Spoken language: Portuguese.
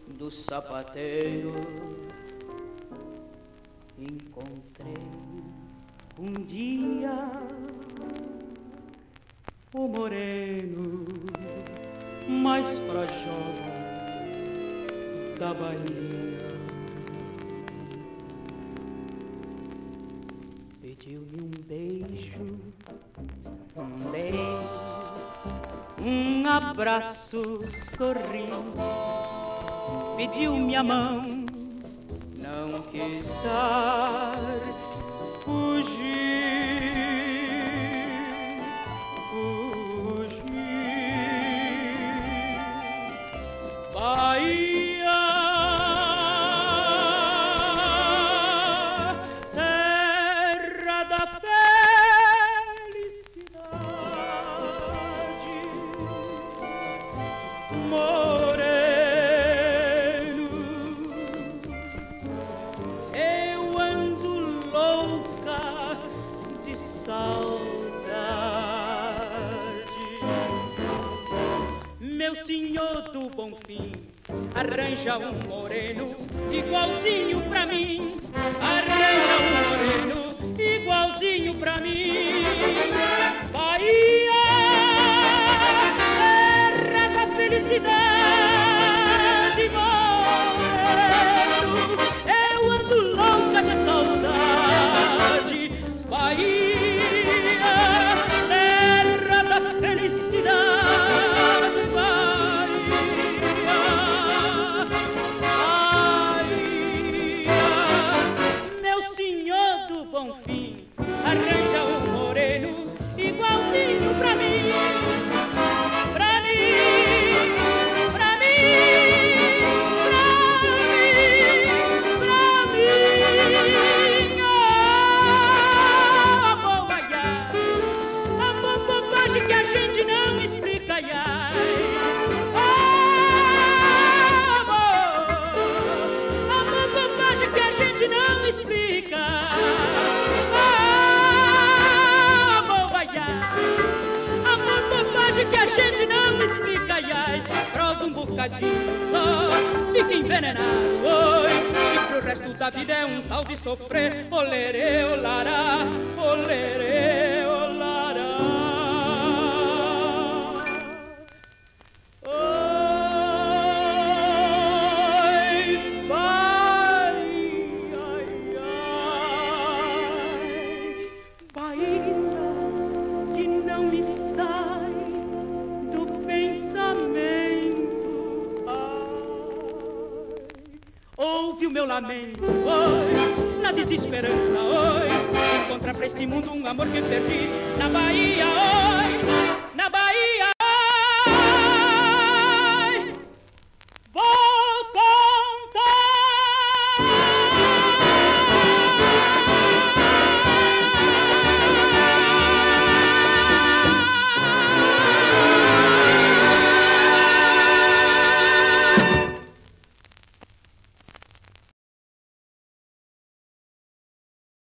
do sapateiro. Encontrei um dia o moreno mais frajola da Bahia. Pediu-me um beijo, um abraço, sorriso. Pediu-me a mão, não quis dar, fugir. Bahia, terra da felicidade, moreno, eu ando louca de saudade. Meu senhor do Bonfim, arranja um moreno igualzinho pra mim. Arranja um moreno igualzinho pra mim. Bahia, terra da felicidade, moreno, eu ando louca de saudade. Bahia, terra da felicidade, Bonfim, arranja um moreno igualzinho pra mim. Pra mim, pra mim, pra mim, amor, amor bobagem que a gente não explica, ai. Amor bobagem que a gente não explica. Que a gente não explica, ai, prova um bocadinho só, fica envenenado, oi, e pro resto da vida é um tal de sofrer, olerê, olará, olerê, olará. Oi, Bahia, Bahia, que não me sai do pensamento, ai, ouve o meu lamento, oi, na desesperança, oi, encontrar pra este mundo um amor que perdi na Bahia, oi.